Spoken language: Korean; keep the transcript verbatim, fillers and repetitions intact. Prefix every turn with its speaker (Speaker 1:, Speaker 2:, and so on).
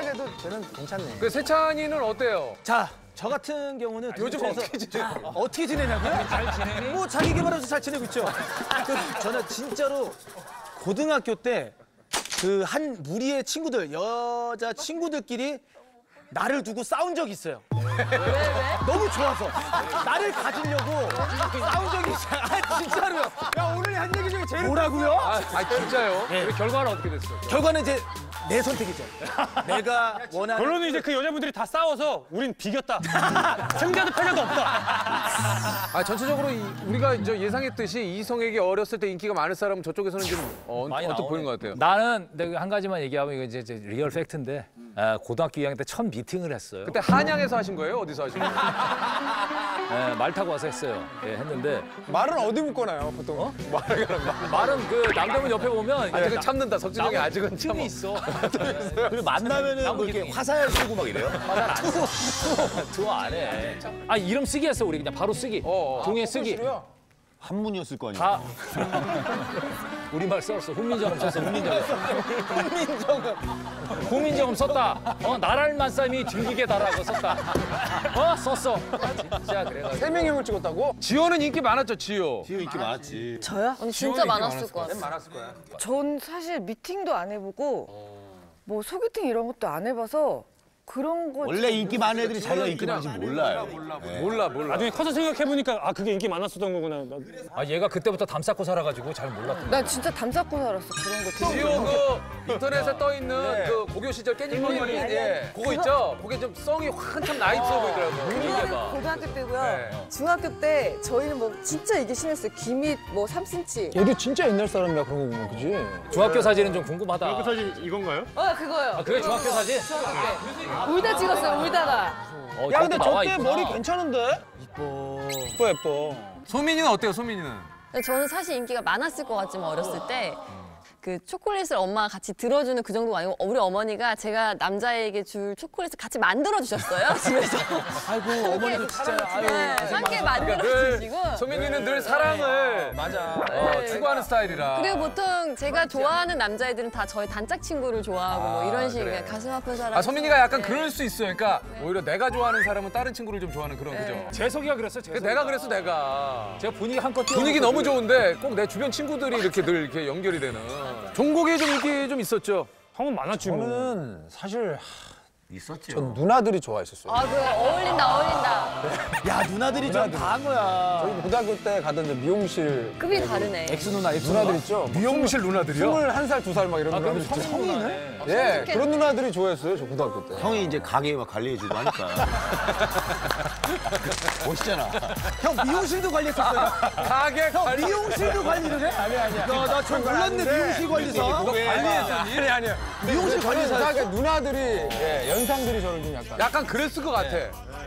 Speaker 1: 해도 저는 괜찮네.
Speaker 2: 그 세찬이는 어때요?
Speaker 1: 자, 저 같은 경우는
Speaker 2: 요즘
Speaker 1: 도대체에서-
Speaker 2: 어떻게 지내?
Speaker 1: 어떻게 지내냐고요? 잘 지내니? 뭐 자기 개발하면서 잘 지내고 있죠. 그 저는 진짜로 고등학교 때 그 한 무리의 친구들, 여자 친구들끼리 나를 두고 싸운 적이 있어요. 왜, 왜? 너무 좋아서. 나를 가지려고 싸운 적이 있어요. 아, 진짜로요.
Speaker 3: 야, 오늘 한 얘기 중에 제일
Speaker 1: 뭐라고요?
Speaker 2: 아, 아 진짜요?
Speaker 1: 네.
Speaker 2: 그 결과는 어떻게 됐어요?
Speaker 1: 결과는 이제 내 선택이죠. 내가 원하는.
Speaker 3: 결론은 이제 그 여자분들이 다 싸워서 우린 비겼다. 승자도 패자도 없다.
Speaker 2: 아 전체적으로 이, 우리가 이제 예상했듯이 이성에게 어렸을 때 인기가 많을 사람은 저쪽에서는 좀 어, 어떻게 보이는 것 같아요?
Speaker 4: 나는 내가 한 가지만 얘기하면 이거 이제, 이제 리얼 팩트인데 아, 고등학교 이 학년 때 첫 미팅을 했어요.
Speaker 2: 그때 한양에서 하신 거예요? 어디서 하신 거예요?
Speaker 4: 네, 말 타고 와서 했어요. 예, 했는데
Speaker 3: 말은 어디 묶어놔요, 보통? 어?
Speaker 4: 말은 그 남대문 옆에 보면
Speaker 2: 아직은 참는다. 석진이 형이 아직은 참아.
Speaker 4: 팀이 있어.
Speaker 5: 그리고 만나면은 뭐 이렇게 화살 쏘고 막 이래요?
Speaker 4: 투어 투어 안 해. 아 이름 쓰기 했어 우리 그냥 바로 쓰기.
Speaker 2: 어, 어.
Speaker 4: 동해 쓰기.
Speaker 5: 한문이었을 거 아니에요?
Speaker 4: 다 우리말 썼어. 훈민정음 썼어. 훈민정음. 훈민정음. 훈민정음 썼다. 어 나랄만 쌈이 튕기게 달라고 썼다. 어 썼어. 진짜 그래가지고.
Speaker 3: 세 명형을 찍었다고?
Speaker 2: 지효는 인기 많았죠, 지효.
Speaker 5: 지효 인기 많았지.
Speaker 6: 저요? 아니, 진짜 많았을 것 같아요.
Speaker 2: 많았을 거야.
Speaker 6: 전 사실 미팅도 안 해보고 뭐 소개팅 이런 것도 안 해봐서 그런 거
Speaker 5: 원래 인기 많은 애들이 자기가 인기 많은지 몰라요.
Speaker 2: 몰라, 몰라.
Speaker 3: 나중에 커서 생각해보니까 아, 그게 인기 많았었던 거구나.
Speaker 4: 아 얘가 그때부터 담 쌓고 살아가지고 잘 몰랐던.
Speaker 6: 나 진짜 담 쌓고 살았어 그런 거 되게.
Speaker 2: 지효 그 인터넷에 떠 있는 그 고교 시절 깻잎머리 예, 그거 있죠? 그게 좀 성이 한참 나이 들어 보이더라고요.
Speaker 6: 그거는 고등학교 때고요.
Speaker 2: 네.
Speaker 6: 중학교 때 저희는 뭐 진짜 이게 심했어요. 기밑 뭐 삼 센티미터.
Speaker 3: 얘도 진짜 옛날 사람이야, 그런 거 보면, 그지?
Speaker 4: 중학교 사진은 좀 궁금하다.
Speaker 3: 사진 이건가요?
Speaker 6: 어 그거요.
Speaker 4: 아 그게 중학교 사진?
Speaker 6: 울다 찍었어요. 울다가.
Speaker 4: 어,
Speaker 3: 야, 근데
Speaker 4: 나와
Speaker 3: 저 때
Speaker 4: 있구나.
Speaker 3: 머리 괜찮은데? 이뻐. 이뻐, 예뻐.
Speaker 2: 소민이는 어때요, 소민이는?
Speaker 7: 저는 사실 인기가 많았을 것 같지만 어렸을 때 그 초콜릿을 엄마가 같이 들어주는 그 정도가 아니고 우리 어머니가 제가 남자에게 줄 초콜릿을 같이 만들어 주셨어요 집에서.
Speaker 1: 아이고, 어머니도 진짜. 아유.
Speaker 7: 네, 함께 만들어 주시고.
Speaker 2: 소민이는 늘 사랑을 맞아 어, 추구하는 스타일이라.
Speaker 7: 그리고 보통 제가 좋아하는 남자애들은 다 저의 단짝 친구를 좋아하고 뭐 이런 식의
Speaker 2: 그래.
Speaker 7: 가슴 아픈 사람.
Speaker 2: 아, 소민이가 약간
Speaker 7: 네.
Speaker 2: 그럴 수 있어요. 그러니까 오히려 내가 좋아하는 사람은 다른 친구를 좀 좋아하는 그런 그죠?
Speaker 3: 재석이가 그랬어, 재석이.
Speaker 2: 내가 그랬어, 내가.
Speaker 4: 제가 분위기 한껏
Speaker 2: 분위기 너무 좋은데 꼭 내 주변 친구들이 이렇게 늘 이렇게 연결이 되는. 종국이 좀 인기 좀 있었죠.
Speaker 3: 형은 많았지, 뭐.
Speaker 8: 저는 사실
Speaker 5: 있었지.
Speaker 8: 전 누나들이 좋아했었어요.
Speaker 7: 아, 그 어울린다, 어울린다.
Speaker 1: 야, 누나들이 좀 다 한 거야.
Speaker 8: 저희 고등학교 때 가던 이제 미용실
Speaker 7: 급이 다르네.
Speaker 1: 엑스 누나, 엑스
Speaker 8: 누나들 있죠?
Speaker 2: 미용실 누나들이요?
Speaker 8: 스물한 살, 두 살 막 이런 누나들 있죠.
Speaker 1: 성인이네?
Speaker 8: 예, 그런 누나들이 좋아했어요, 저 고등학교 때.
Speaker 5: 형이 이제 가게 막 관리해주고 하니까. 멋있잖아.
Speaker 1: 형 미용실도 관리했었어요?
Speaker 2: 가게 관리.
Speaker 1: 미용실도 관리를 해? 아니, 아니야. 야, 나 저 몰랐네, 미용실 관리사.
Speaker 2: 누가 관리했었니? 아니, 아니야.
Speaker 1: 미용실 관리사.
Speaker 8: 고등학교 누나들이, 예, 연상들이 저를 좀 약간.
Speaker 2: 약간 그랬을 것 같아.